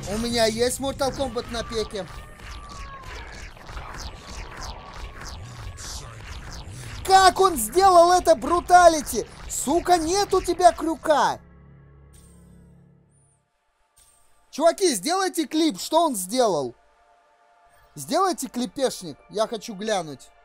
У меня есть Mortal Kombat на пеке. Как он сделал это бруталити? Сука, нет у тебя крюка. Чуваки, сделайте клип, что он сделал. Сделайте клипешник, я хочу глянуть.